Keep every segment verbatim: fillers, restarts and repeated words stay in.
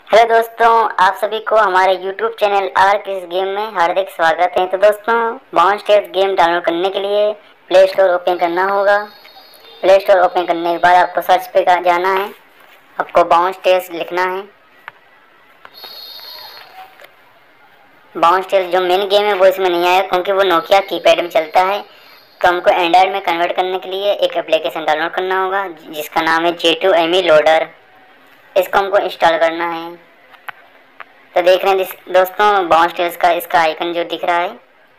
Hello दोस्तों, आप सभी को हमारे यूट्यूब चैनल आर्क इस गेम में हार्दिक स्वागत है। तो दोस्तों, बाउंस टेल्स गेम डाउनलोड करने के लिए प्ले स्टोर ओपन करना होगा। प्ले स्टोर ओपन करने के बाद आपको सर्च पे जाना है, आपको बाउंस टेल्स लिखना है। बाउंस टेल्स जो मेन गेम है वो इसमें नहीं आया क्योंकि वो नोकिया कीपैड में चलता है। तो हमको एंड्रॉयड में कन्वर्ट करने के लिए एक एप्लीकेशन डाउनलोड करना होगा जिसका नाम है J two M E loader. इसको हमको इंस्टॉल करना है। तो देख रहे हैं दोस्तों, बाउंस टेल्स का इसका आइकन जो दिख रहा है।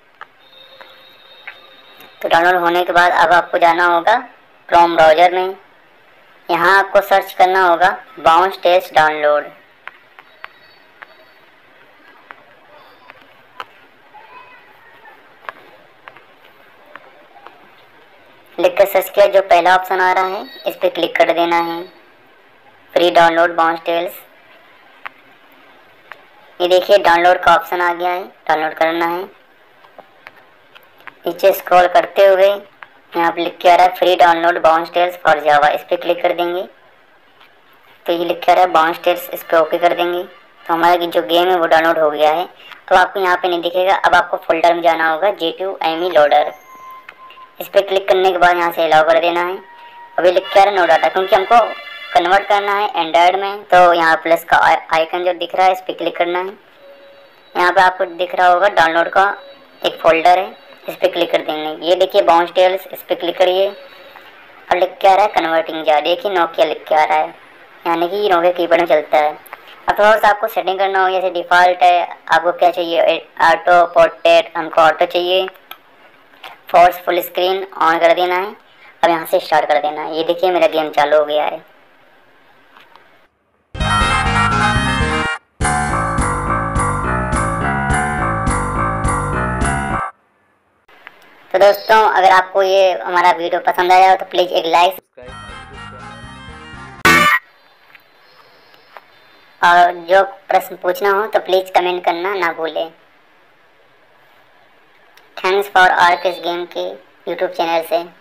तो डाउनलोड होने के बाद अब आपको जाना होगा क्रोम ब्राउज़र में। यहाँ आपको सर्च करना होगा बाउंस टेल्स डाउनलोड। लिख कर सर्च किया, जो पहला ऑप्शन आ रहा है इस पर क्लिक कर देना है, फ्री डाउनलोड बाउंस टेल्स। ये देखिए डाउनलोड का ऑप्शन आ गया है, डाउनलोड करना है। नीचे स्क्रॉल करते हुए यहाँ पे लिख के आ रहा है free download Bounce Tales for Java, इस पर क्लिक कर देंगे। तो ये लिख के आ रहा है बाउंस टेल्स, इस पर ओके कर देंगे। तो हमारा जो गेम है वो डाउनलोड हो गया है। अब आपको यहाँ पे नहीं दिखेगा, अब आपको फोल्डर में जाना होगा J two M E loader. इस पर क्लिक करने के बाद यहाँ से अलाउ कर देना है। अभी लिख के आ रहा है नो डाटा, क्योंकि हमको कन्वर्ट करना है एंड्रॉयड में। तो यहाँ प्लस का आइकन जो दिख रहा है इस पर क्लिक करना है। यहाँ पे आपको दिख रहा होगा डाउनलोड का एक फोल्डर है, इस पर क्लिक कर देंगे। ये देखिए बाउंस टेल्स, इस पर क्लिक करिए और लिख के आ रहा है कन्वर्टिंग जा, देखिए नोकिया लिख के आ रहा है, यानी कि नोकिया कीपैड में चलता है। अब थोड़ा सा आपको सेटिंग करना होगा, जैसे डिफ़ॉल्ट है, आपको क्या चाहिए, ऑटो पोर्ट्रेट, हमको ऑटो चाहिए। फोर्स फुल स्क्रीन ऑन कर देना है। अब यहाँ से स्टार्ट कर देना है। ये देखिए मेरा गेम चालू हो गया है। तो दोस्तों, अगर आपको ये हमारा वीडियो पसंद आया हो तो प्लीज़ एक लाइक और जो प्रश्न पूछना हो तो प्लीज़ कमेंट करना ना भूलें। थैंक्स फॉर आर्क इस गेम के यूट्यूब चैनल से।